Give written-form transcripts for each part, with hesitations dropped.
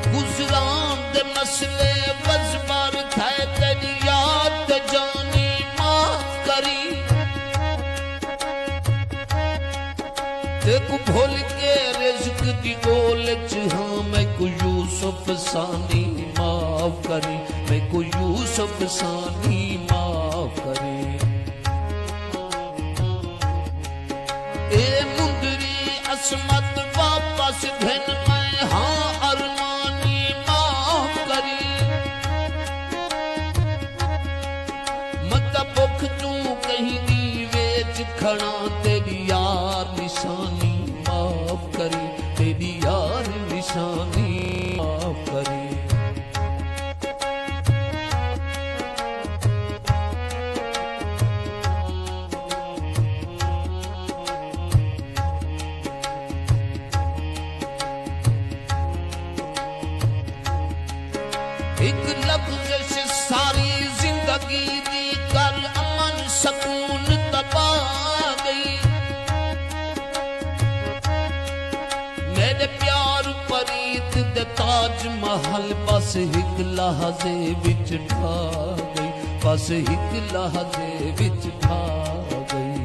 गुजरान दे मसले वजबार थे तेरी याद जानी माफ करी देखो भूल के रिज़्क़ दी गोल च हाँ मैं को यूसुफ सानी माफ करी मैं को यूसुफ सानी माफ करी ए मुंदरी असमत वापस घन मैं हाँ अरमानी माफ करी मत भुख तू कहीं दी वेच खड़ा तेरी यार निशानी माफ करी तेरी यार निशानी माफ करी एक लफ्ज़ से सारी जिंदगी दी कल अमन सकून तबाह गई मेरे प्यार परीत दे ताज महल बस एक लहज़े विच ढा गई बस एक लहज़े विच ढा गई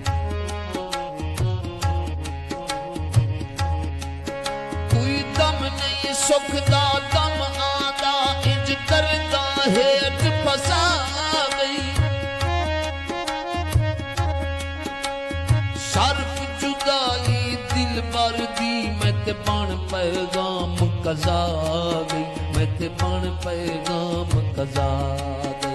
कोई दम नहीं सुख दा दम आदा इंज करदा हेठ फसा गई शर्फ जुदाई दिल भर दी मैं ते बन पैगाम कज़ा गई मैं ते बन पैगाम कज़ा गई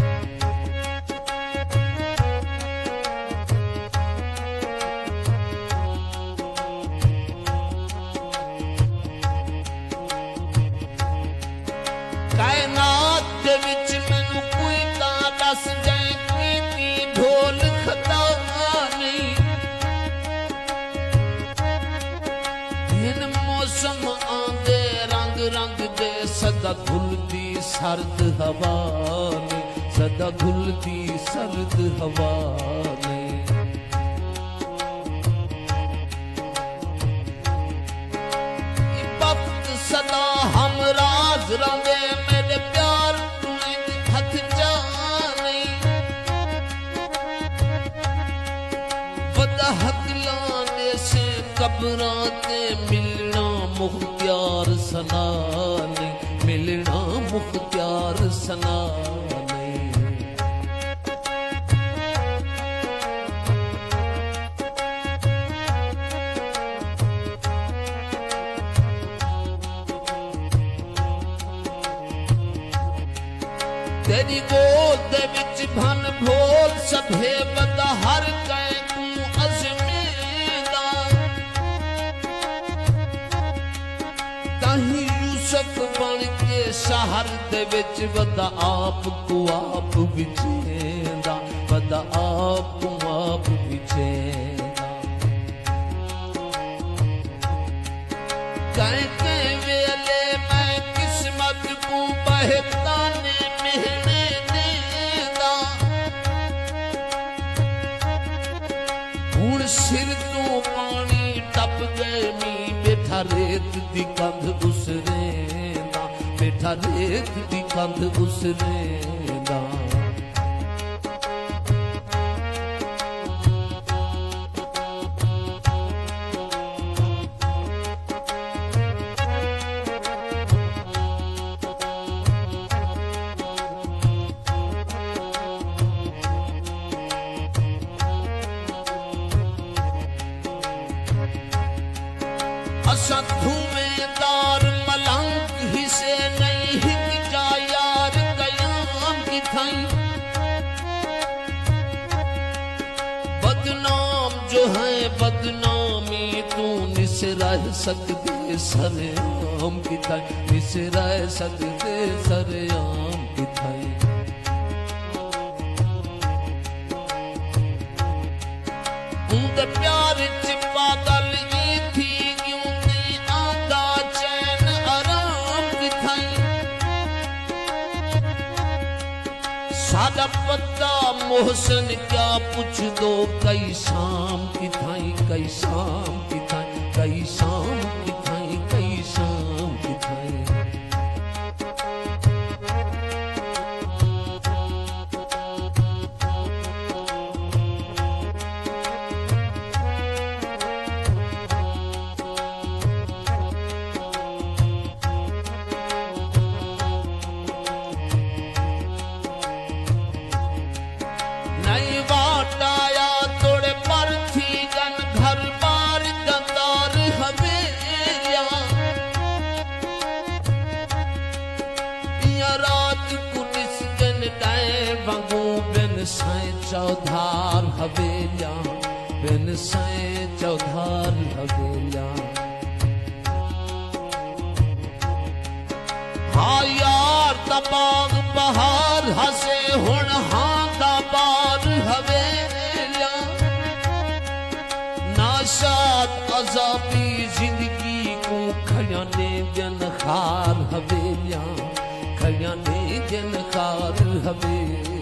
कायनात दे विच मैनू कोई ता दस जाए कीती ढोल खता नहीं दिन मौसम आंदे रंग रंग दे सदा घुलदी सर्द हवा ने सदा घुलदी सर्द हवा ने वक्त सदा हमराज रंगे मेरे प्यार तुम्हें हथ जा नहीं वदा हक लाने से कब्राते मिलना मुख्तियार सना नहीं मिलना मुख्तियार सना नहीं तेरी गोद दे विच भन भोल सभे बंदा हर कै तू अज़मेदा ताही यूसुफ बन के शहर दे विच बंदा आप को आप विचेंदा बंदा आप को आप विचेंदा कै कै वेले मैं किस्मत को बहकाने सिर तो पानी टप गए मी बैठा रेत दी कंध उसरेंदा बैठा रेत दी कंध उसरेंदा धुएंदार मलंग हिसे नहीं हिक जा यार कयाम की थाई बदनाम जो है बदनामी तू निस रह सकते सरेआम की थाई निस रह सकते सरेआम की थाई उनके प्यार च पागल सादा पता मोहसन क्या पूछ दो कई शाम की थाई कई शाम की थाई कई शाम की थाई कई शाम की थाई चौधार हवेलियां बिन सै चौधार हवेलियां। हाँ यार दा बाग बहार हसे हुण हाँ दा बार हवेलियां। नाशाद अजाबी जिंदगी को खड़िया ने जन खार हवेलियां, खड़िया ने जन खार हवेलियां।